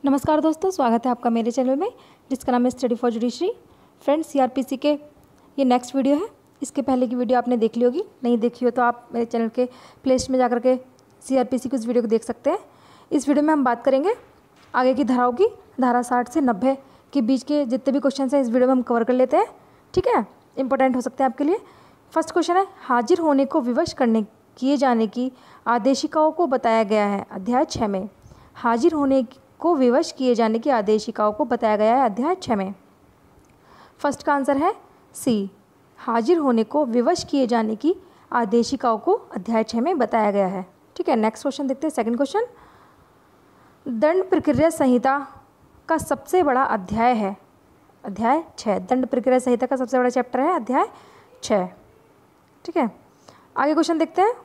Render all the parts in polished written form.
नमस्कार दोस्तों, स्वागत है आपका मेरे चैनल में जिसका नाम है study for judiciary. Friends, CrPC के ये नेक्स्ट वीडियो है। इसके पहले की वीडियो आपने देख ली होगी, नहीं देखी हो तो आप मेरे चैनल के प्लेलिस्ट में जाकर के सीआरपीसी की इस वीडियो को देख सकते हैं। इस वीडियो में हम बात करेंगे आगे की धाराओं की। धारा 60 से 90 के बीच के जितने भी क्वेश्चन हैं इस वीडियो में हम कवर कर लेते हैं। ठीक है, इंपॉर्टेंट हो सकते हैं आपके लिए। फर्स्ट क्वेश्चन है, हाजिर होने को विवश किए जाने की आदेशिकाओं को बताया गया है अध्याय 6 में। हाजिर होने को विवश किए जाने की आदेशिकाओं को बताया गया है अध्याय 6 में। फर्स्ट का आंसर है सी, हाजिर होने को विवश किए जाने की आदेशिकाओं को अध्याय 6 में बताया गया है। ठीक है, नेक्स्ट क्वेश्चन देखते हैं। सेकंड क्वेश्चन, दंड प्रक्रिया संहिता का सबसे बड़ा अध्याय है अध्याय 6। दंड प्रक्रिया संहिता का सबसे बड़ा चैप्टर है अध्याय 6। ठीक है, आगे क्वेश्चन देखते हैं।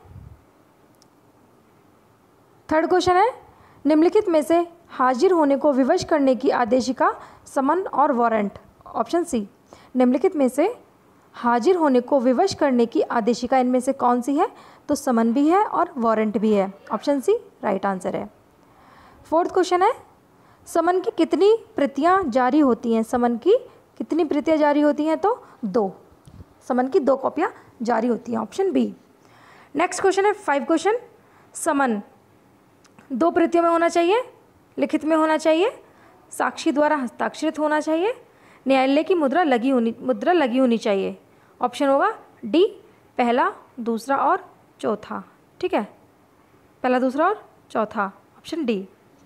थर्ड क्वेश्चन है, निम्नलिखित में से हाजिर होने को विवश करने की आदेशिका समन और वारंट। ऑप्शन सी, निम्नलिखित में से हाजिर होने को विवश करने की आदेशिका इनमें से कौन सी है? तो समन भी है और वारंट भी है। ऑप्शन सी राइट आंसर है। फोर्थ क्वेश्चन है, समन की कितनी प्रतियां जारी होती हैं? समन की कितनी प्रतियां जारी होती हैं? तो 2। समन की 2 कॉपियां जारी होती हैं। Option B. नेक्स्ट क्वेश्चन है 5 क्वेश्चन, समन 2 प्रतियों में होना चाहिए, लिखित में होना चाहिए, साक्षी द्वारा हस्ताक्षरित होना चाहिए, न्यायालय की मुद्रा लगी होनी चाहिए। ऑप्शन होगा डी, पहला, दूसरा और चौथा। ठीक है, पहला, दूसरा और चौथा, ऑप्शन डी।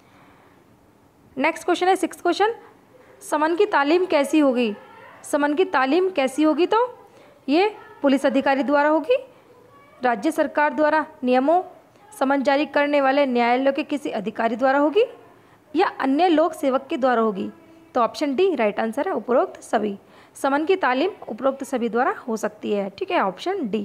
नेक्स्ट क्वेश्चन है 6 क्वेश्चन, समन की तालीम कैसी होगी? समन की तालीम कैसी होगी? तो ये पुलिस अधिकारी द्वारा होगी, राज्य सरकार द्वारा नियमों, समन जारी करने वाले न्यायालय के किसी अधिकारी द्वारा होगी, या अन्य लोक सेवक के द्वारा होगी। तो ऑप्शन डी राइट आंसर है, उपरोक्त सभी। समन की तालीम उपरोक्त सभी द्वारा हो सकती है। ठीक है, ऑप्शन डी।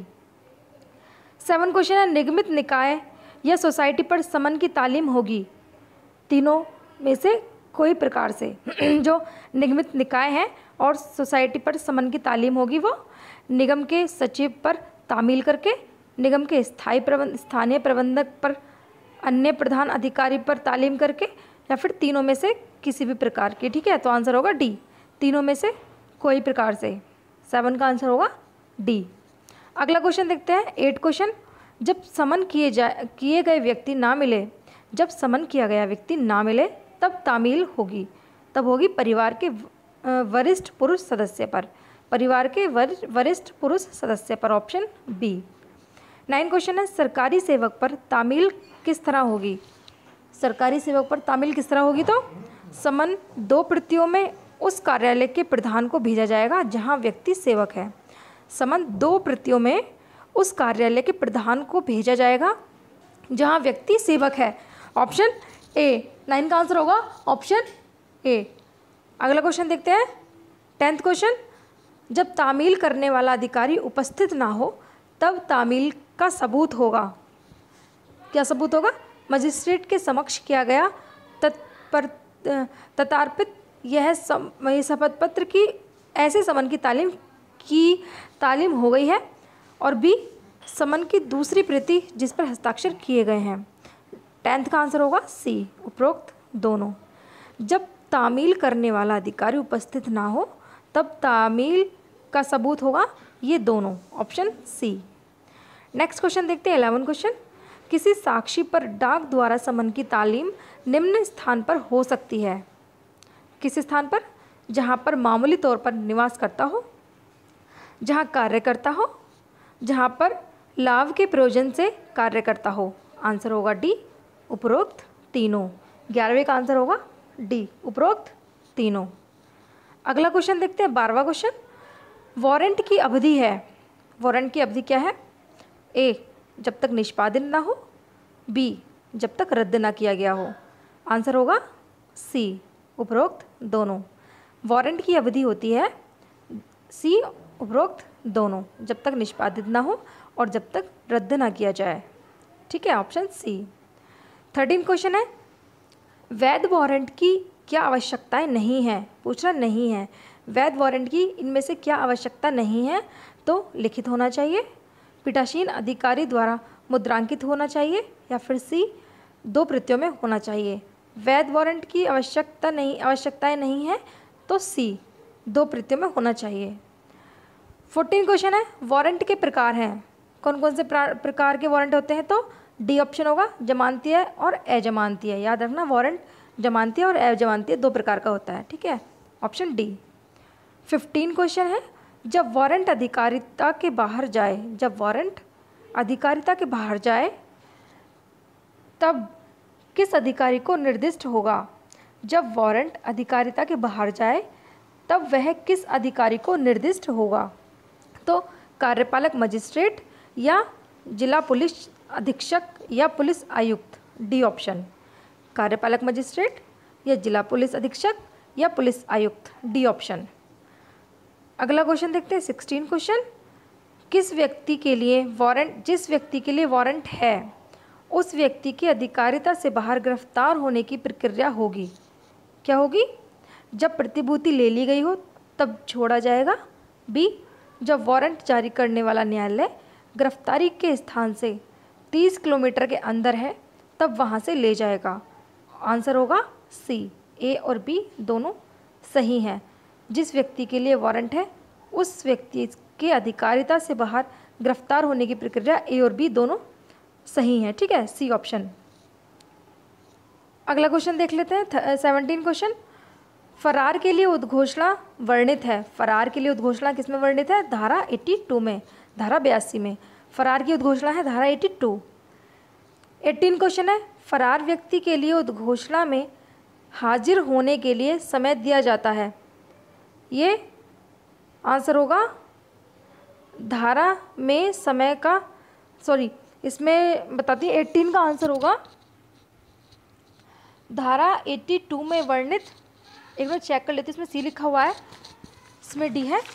7 क्वेश्चन है, निगमित निकाय या सोसाइटी पर समन की तालीम होगी तीनों में से कोई प्रकार से। जो निगमित निकाय है और सोसाइटी पर समन की तालीम होगी वो निगम के सचिव पर तामील करके, निगम के स्थानीय प्रबंधक पर, अन्य प्रधान अधिकारी पर तालीम करके, या फिर तीनों में से किसी भी प्रकार की। ठीक है, तो आंसर होगा डी, तीनों में से कोई प्रकार से। 7 का आंसर होगा डी। अगला क्वेश्चन देखते हैं 8 क्वेश्चन, जब समन किए गए व्यक्ति ना मिले, जब समन किया गया व्यक्ति ना मिले तब तामील होगी, तब होगी परिवार के वरिष्ठ पुरुष सदस्य पर, परिवार के वरिष्ठ पुरुष सदस्य पर। Option B. 9 क्वेश्चन है, सरकारी सेवक पर तामील किस तरह होगी? सरकारी सेवक पर तामील किस तरह होगी? तो समन 2 प्रतियों में उस कार्यालय के प्रधान को भेजा जाएगा जहां व्यक्ति सेवक है। समन 2 प्रतियों में उस कार्यालय के प्रधान को भेजा जाएगा जहां व्यक्ति सेवक है। Option A. 9 का आंसर होगा ऑप्शन ए। अगला क्वेश्चन देखते हैं 10th क्वेश्चन, जब तामील करने वाला अधिकारी उपस्थित ना हो तब तामील का सबूत होगा। क्या सबूत होगा? मजिस्ट्रेट के समक्ष किया गया तथार्पित यह शपथ पत्र की ऐसे समन की तालीम हो गई है, और बी, समन की दूसरी प्रति जिस पर हस्ताक्षर किए गए हैं। 10th का आंसर होगा सी, उपरोक्त दोनों। जब तामील करने वाला अधिकारी उपस्थित ना हो तब तामील का सबूत होगा ये दोनों। Option C. नेक्स्ट क्वेश्चन देखते हैं 11 क्वेश्चन, किसी साक्षी पर डाक द्वारा समन की तालीम निम्न स्थान पर हो सकती है। किस स्थान पर? जहां पर मामूली तौर पर निवास करता हो, जहां कार्य करता हो, जहां पर लाभ के प्रयोजन से कार्य करता हो। आंसर होगा डी, उपरोक्त तीनों। 11वें का आंसर होगा डी, उपरोक्त तीनों। अगला क्वेश्चन देखते हैं 12वां क्वेश्चन, वारंट की अवधि है। वारंट की अवधि क्या है? ए, जब तक निष्पादित ना हो, बी, जब तक रद्द ना किया गया हो। आंसर होगा सी, उपरोक्त दोनों। वारंट की अवधि होती है सी, उपरोक्त दोनों, जब तक निष्पादित ना हो और जब तक रद्द ना किया जाए। ठीक है, ऑप्शन सी। 13 क्वेश्चन है, वैध वारंट की क्या आवश्यकताएं नहीं है? पूछ रहा नहीं है, वैध वारंट की इनमें से क्या आवश्यकता नहीं है? तो लिखित होना चाहिए, पीठासीन अधिकारी द्वारा मुद्रांकित होना चाहिए, या फिर सी, 2 प्रतियों में होना चाहिए। वैध वारंट की आवश्यकताएं नहीं है तो सी, 2 प्रतियों में होना चाहिए। 14 क्वेश्चन है, वारंट के प्रकार हैं। कौन कौन से प्रकार के वारंट होते हैं? तो डी ऑप्शन होगा, जमानतीय और अजमानतीय। याद रखना, वारंट जमानतीय और अजमानतीय 2 प्रकार का होता है, ठीक है, ऑप्शन डी। 15 क्वेश्चन है, जब वारंट अधिकारिता के बाहर जाए, जब वारंट अधिकारिता के बाहर जाए तब किस अधिकारी को निर्दिष्ट होगा? जब वारंट अधिकारिता के बाहर जाए तब वह किस अधिकारी को निर्दिष्ट होगा? तो कार्यपालक मजिस्ट्रेट या जिला पुलिस अधीक्षक या पुलिस आयुक्त, डी ऑप्शन। कार्यपालक मजिस्ट्रेट या जिला पुलिस अधीक्षक या पुलिस आयुक्त, डी ऑप्शन। अगला क्वेश्चन देखते हैं, 16 क्वेश्चन, जिस व्यक्ति के लिए वारंट है उस व्यक्ति की अधिकारिता से बाहर गिरफ्तार होने की प्रक्रिया होगी। क्या होगी? जब प्रतिभूति ले ली गई हो तब छोड़ा जाएगा। बी, जब वारंट जारी करने वाला न्यायालय गिरफ्तारी के स्थान से 30 किलोमीटर के अंदर है तब वहाँ से ले जाएगा। आंसर होगा सी, ए और बी दोनों सही हैं। जिस व्यक्ति के लिए वारंट है उस व्यक्ति के अधिकारिता से बाहर गिरफ्तार होने की प्रक्रिया, ए और बी दोनों सही हैं, ठीक है, सी ऑप्शन। अगला क्वेश्चन देख लेते हैं, 17 क्वेश्चन, फरार के लिए उद्घोषणा वर्णित है। फरार के लिए उद्घोषणा किसमें वर्णित है? धारा 82 में, धारा 82 में फरार की उद्घोषणा है, धारा 82। 18 क्वेश्चन है, फरार व्यक्ति के लिए उद्घोषणा में हाजिर होने के लिए समय दिया जाता है। ये आंसर होगा धारा में समय का, इसमें बताती है 18 का आंसर होगा धारा 82 में वर्णित, एक बार चेक कर लेते हैं, इसमें सी लिखा हुआ है, इसमें डी है।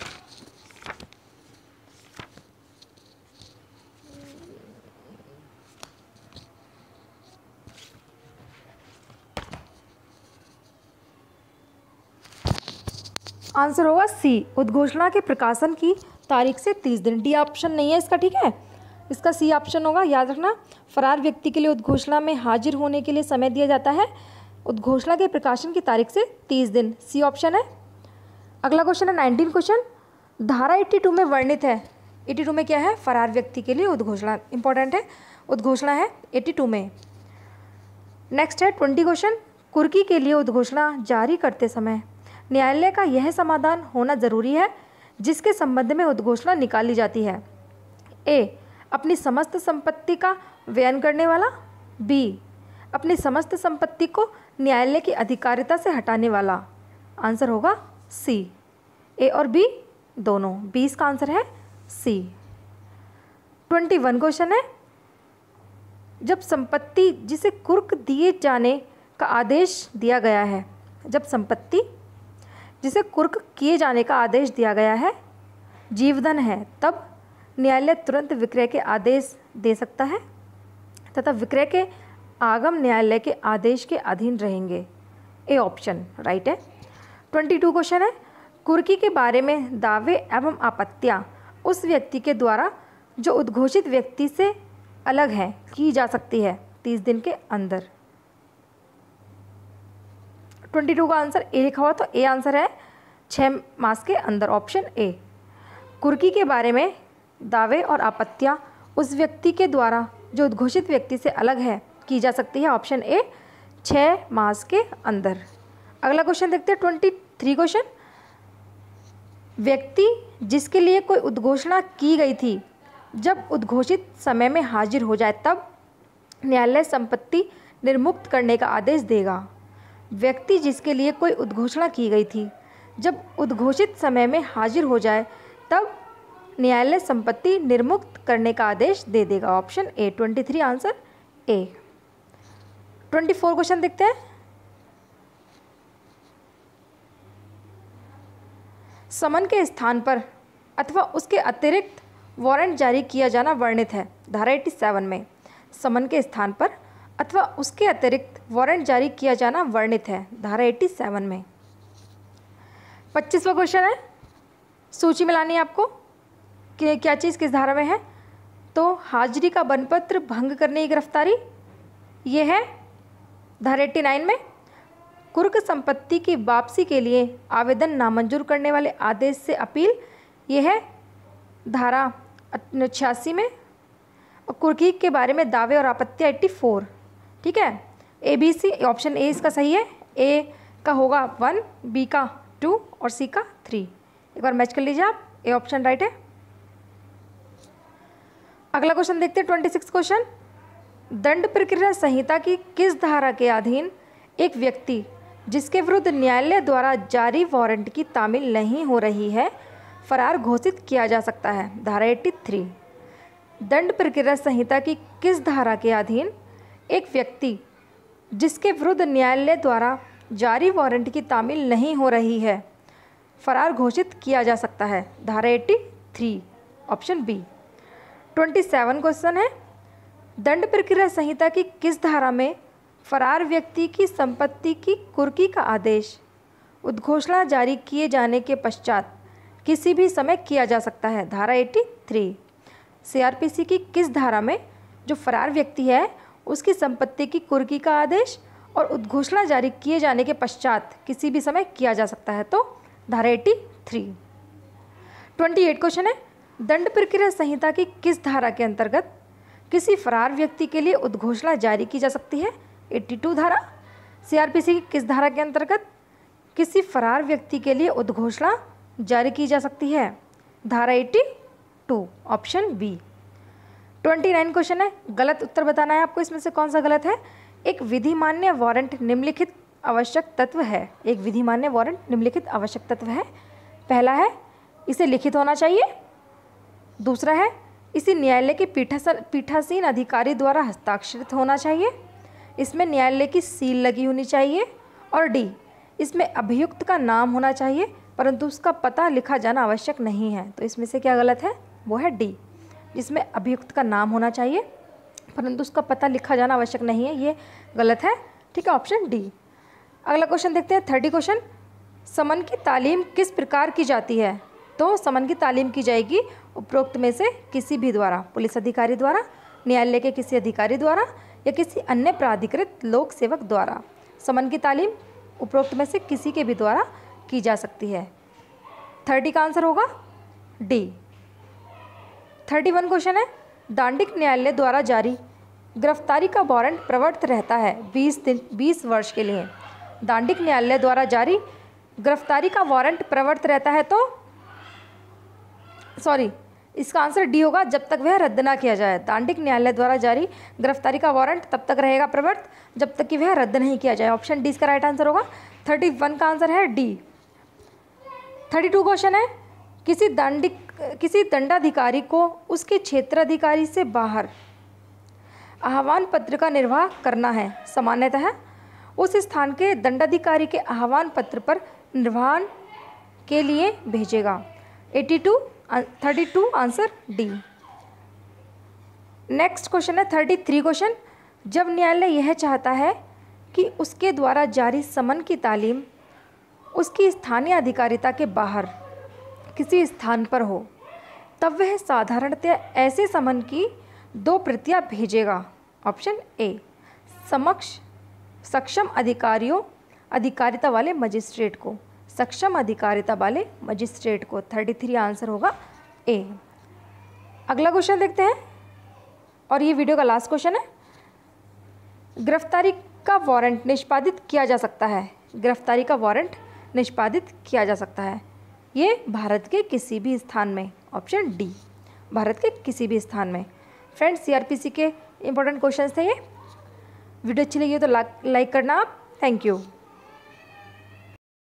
आंसर होगा सी, उद्घोषणा के प्रकाशन की तारीख से 30 दिन। डी ऑप्शन नहीं है इसका, ठीक है, इसका सी ऑप्शन होगा। याद रखना, फरार व्यक्ति के लिए उद्घोषणा में हाजिर होने के लिए समय दिया जाता है, उद्घोषणा के प्रकाशन की तारीख से 30 दिन, सी ऑप्शन है। अगला क्वेश्चन है 19 क्वेश्चन, धारा 82 में वर्णित है। 82 में क्या है? फरार व्यक्ति के लिए उद्घोषणा, इंपॉर्टेंट है, उद्घोषणा है 82 में। नेक्स्ट है 20 क्वेश्चन, कुर्की के लिए उद्घोषणा जारी करते समय न्यायालय का यह समाधान होना जरूरी है जिसके संबंध में उद्घोषणा निकाली जाती है। ए, अपनी समस्त संपत्ति का व्ययन करने वाला। बी, अपनी समस्त संपत्ति को न्यायालय की अधिकारिता से हटाने वाला। आंसर होगा सी, ए और बी दोनों, 20 का आंसर है सी। 21 क्वेश्चन है, जब संपत्ति जिसे कुर्क दिए जाने का आदेश दिया गया है, जब संपत्ति जिसे कुर्क किए जाने का आदेश दिया गया है जीवधन है, तब न्यायालय तुरंत विक्रय के आदेश दे सकता है तथा विक्रय के आगम न्यायालय के आदेश के अधीन रहेंगे। ए ऑप्शन राइट है। 22 क्वेश्चन है, कुर्की के बारे में दावे एवं आपत्तियां उस व्यक्ति के द्वारा जो उद्घोषित व्यक्ति से अलग है की जा सकती है 30 दिन के अंदर। 22 का आंसर ए लिखा हुआ, तो ए आंसर है 6 मास के अंदर, ऑप्शन ए। कुर्की के बारे में दावे और आपत्तियां उस व्यक्ति के द्वारा जो उद्घोषित व्यक्ति से अलग है की जा सकती है, ऑप्शन ए 6 मास के अंदर। अगला क्वेश्चन देखते हैं 23 क्वेश्चन, व्यक्ति जिसके लिए कोई उद्घोषणा की गई थी जब उद्घोषित समय में हाजिर हो जाए तब न्यायालय संपत्ति निर्मुक्त करने का आदेश देगा। व्यक्ति जिसके लिए कोई उद्घोषणा की गई थी जब उद्घोषित समय में हाजिर हो जाए तब न्यायालय संपत्ति निर्मुक्त करने का आदेश दे देगा, option A. 23 answer A. 24 question देखते हैं, समन के स्थान पर अथवा उसके अतिरिक्त वारंट जारी किया जाना वर्णित है। धारा 87 में समन के स्थान पर अथवा उसके अतिरिक्त वारंट जारी किया जाना वर्णित है, धारा 87 में। 25वां क्वेश्चन है, सूची में लानी है आपको कि क्या चीज़ किस धारा में है। तो हाजिरी का बनपत्र भंग करने की गिरफ्तारी, ये है धारा 89 में। कुर्क संपत्ति की वापसी के लिए आवेदन नामंजूर करने वाले आदेश से अपील, यह है धारा 86 में। और कुर्की के बारे में दावे और आपत्ति 84। ठीक है, ABC ऑप्शन ए इसका सही है। ए का होगा 1, बी का 2 और सी का 3। एक बार मैच कर लीजिए आप, ए ऑप्शन राइट है। अगला क्वेश्चन देखते हैं 26 क्वेश्चन। दंड प्रक्रिया संहिता की किस धारा के अधीन एक व्यक्ति जिसके विरुद्ध न्यायालय द्वारा जारी वारंट की तामील नहीं हो रही है फरार घोषित किया जा सकता है? धारा 83। दंड प्रक्रिया संहिता की किस धारा के अधीन एक व्यक्ति जिसके विरुद्ध न्यायालय द्वारा जारी वारंट की तामील नहीं हो रही है फरार घोषित किया जा सकता है? धारा 83 ऑप्शन बी। 27 क्वेश्चन है। दंड प्रक्रिया संहिता की किस धारा में फरार व्यक्ति की संपत्ति की कुर्की का आदेश उद्घोषणा जारी किए जाने के पश्चात किसी भी समय किया जा सकता है? धारा 83। CRPC की किस धारा में जो फरार व्यक्ति है उसकी संपत्ति की कुर्की का आदेश और उद्घोषणा जारी किए जाने के पश्चात किसी भी समय किया जा सकता है? तो धारा 83। 28 क्वेश्चन है। दंड प्रक्रिया संहिता की किस धारा के अंतर्गत किसी फरार व्यक्ति के लिए उद्घोषणा जारी की जा सकती है? 82 धारा। CRPC की किस धारा के अंतर्गत किसी फरार व्यक्ति के लिए उद्घोषणा जारी की जा सकती है? धारा 82 ऑप्शन बी। 29 क्वेश्चन है। गलत उत्तर बताना है आपको, इसमें से कौन सा गलत है? एक विधिमान्य वारंट निम्नलिखित आवश्यक तत्व है। एक विधिमान्य वारंट निम्नलिखित आवश्यक तत्व है। पहला है इसे लिखित होना चाहिए। दूसरा है इसे न्यायालय के पीठासीन अधिकारी द्वारा हस्ताक्षरित होना चाहिए। इसमें न्यायालय की सील लगी होनी चाहिए। और डी, इसमें अभियुक्त का नाम होना चाहिए परंतु उसका पता लिखा जाना आवश्यक नहीं है। तो इसमें से क्या गलत है? वो है डी, जिसमें अभियुक्त का नाम होना चाहिए परंतु उसका पता लिखा जाना आवश्यक नहीं है, ये गलत है। ठीक है, ऑप्शन डी। अगला क्वेश्चन देखते हैं 30 क्वेश्चन। समन की तालीम किस प्रकार की जाती है? तो समन की तालीम की जाएगी उपरोक्त में से किसी भी द्वारा, पुलिस अधिकारी द्वारा, न्यायालय के किसी अधिकारी द्वारा या किसी अन्य प्राधिकृत लोक सेवक द्वारा। समन की तालीम उपरोक्त में से किसी के भी द्वारा की जा सकती है। 30 का आंसर होगा डी। 31 क्वेश्चन है। दांडिक न्यायालय द्वारा जारी गिरफ्तारी का वारंट प्रवर्त रहता है 20 वर्ष के लिए। दांडिक न्यायालय द्वारा जारी गिरफ्तारी का वारंट प्रवर्त रहता है, तो सॉरी, इसका आंसर डी होगा, जब तक वह रद्द ना किया जाए। दांडिक न्यायालय द्वारा जारी गिरफ्तारी का वारंट तब तक रहेगा प्रवर्त जब तक कि वह रद्द नहीं किया जाए। ऑप्शन डी इसका राइट आंसर होगा। 31 का आंसर है डी। 32 क्वेश्चन है। किसी दंडाधिकारी को उसके क्षेत्राधिकारी से बाहर आह्वान पत्र का निर्वाह करना है। सामान्यतः उस स्थान के दंडाधिकारी के आह्वान पत्र पर निर्वहन के लिए भेजेगा। 32 आंसर डी। नेक्स्ट क्वेश्चन है 33 क्वेश्चन। जब न्यायालय यह चाहता है कि उसके द्वारा जारी समन की तालीम उसकी स्थानीय अधिकारिता के बाहर किसी स्थान पर हो, तब वह साधारणतः ऐसे समन की 2 प्रतियां भेजेगा। ऑप्शन ए, सक्षम अधिकारिता वाले मजिस्ट्रेट को, सक्षम अधिकारिता वाले मजिस्ट्रेट को। 33 आंसर होगा ए। अगला क्वेश्चन देखते हैं और ये वीडियो का लास्ट क्वेश्चन है। गिरफ्तारी का वारंट निष्पादित किया जा सकता है। गिरफ्तारी का वारंट निष्पादित किया जा सकता है ये भारत के किसी भी स्थान में। ऑप्शन डी, भारत के किसी भी स्थान में। फ्रेंड्स, CRPC के इंपॉर्टेंट क्वेश्चंस थे ये। वीडियो अच्छी लगी हो तो लाइक करना आप। Thank you.